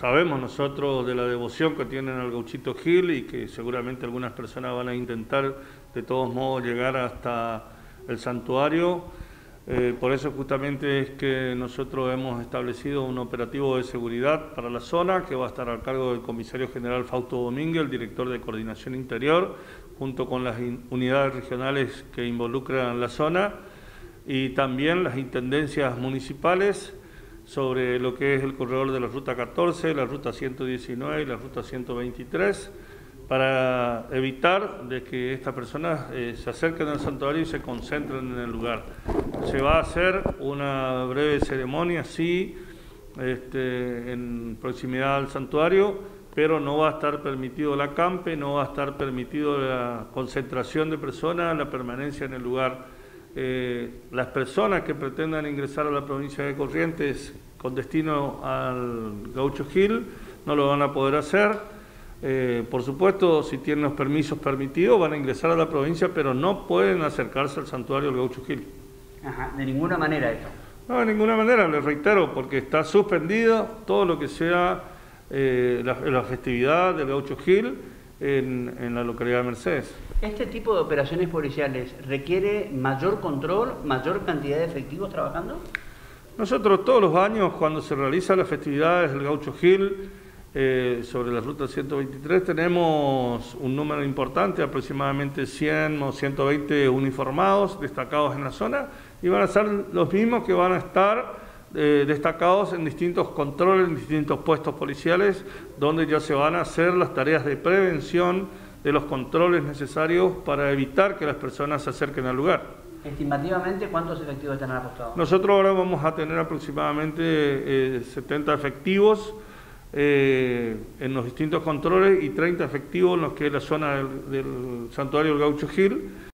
sabemos nosotros de la devoción que tienen al Gauchito Gil y que seguramente algunas personas van a intentar de todos modos llegar hasta el santuario. Por eso justamente es que nosotros hemos establecido un operativo de seguridad para la zona que va a estar a cargo del comisario general Fausto Domínguez, el director de Coordinación Interior, junto con las unidades regionales que involucran la zona y también las intendencias municipales sobre lo que es el corredor de la Ruta 14, la Ruta 119 y la Ruta 123, para evitar de que estas personas se acerquen al santuario y se concentren en el lugar. Se va a hacer una breve ceremonia, sí, en proximidad al santuario, pero no va a estar permitido el acampe, no va a estar permitido la concentración de personas, la permanencia en el lugar. Las personas que pretendan ingresar a la provincia de Corrientes con destino al Gaucho Gil no lo van a poder hacer. Por supuesto, si tienen los permisos permitidos, van a ingresar a la provincia, pero no pueden acercarse al santuario del Gaucho Gil. Ajá, de ninguna manera esto. No, de ninguna manera, les reitero, porque está suspendido todo lo que sea la festividad del Gaucho Gil en la localidad de Mercedes. ¿Este tipo de operaciones policiales requiere mayor control, mayor cantidad de efectivos trabajando? Nosotros todos los años, cuando se realizan las festividades del Gaucho Gil, sobre la Ruta 123, tenemos un número importante, aproximadamente 100 o 120 uniformados destacados en la zona, y van a ser los mismos que van a estar destacados en distintos controles, en distintos puestos policiales, donde ya se van a hacer las tareas de prevención de los controles necesarios para evitar que las personas se acerquen al lugar. Estimativamente, ¿cuántos efectivos están apostados? Nosotros ahora vamos a tener aproximadamente 70 efectivos en los distintos controles y 30 efectivos en lo que es la zona del santuario del Gaucho Gil.